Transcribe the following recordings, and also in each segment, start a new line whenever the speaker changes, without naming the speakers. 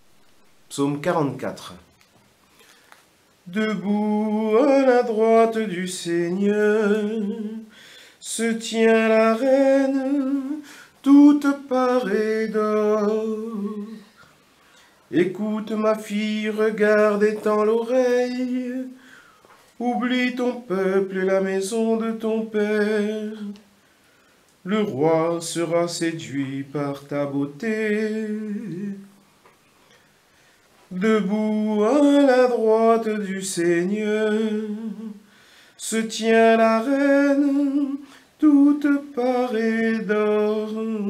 Psaume 44. Debout à la droite du Seigneur, se tient la reine, toute parée d'or. Écoute ma fille, regarde et tends l'oreille, oublie ton peuple et la maison de ton père. Le roi sera séduit par ta beauté. Debout à la droite du Seigneur, se tient la reine, toute parée d'or.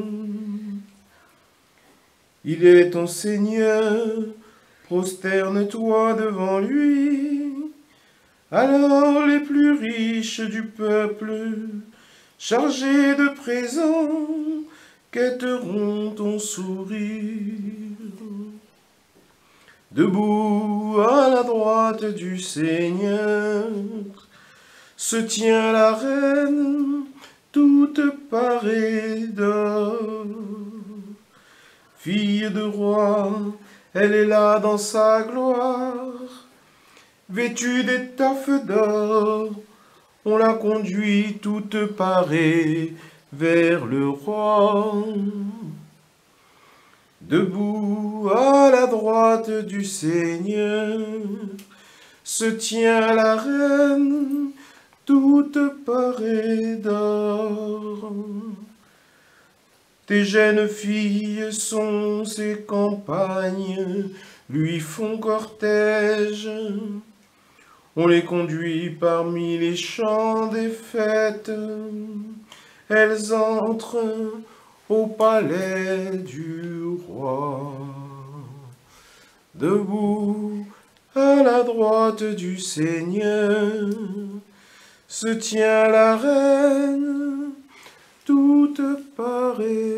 Il est ton Seigneur, prosterne-toi devant lui. Alors les plus riches du peuple, chargés de présents, quêteront ton sourire. Debout à la droite du Seigneur, se tient la reine, toute parée d'or. Fille de roi, elle est là dans sa gloire, vêtue d'étoffes d'or, on la conduit toute parée vers le roi. Debout à la droite du Seigneur, se tient la reine, toute parée d'or. Tes jeunes filles sont ses campagnes, lui font cortège. On les conduit parmi les chants des fêtes. Elles entrent au palais du roi. Debout à la droite du Seigneur, se tient la reine, toute parée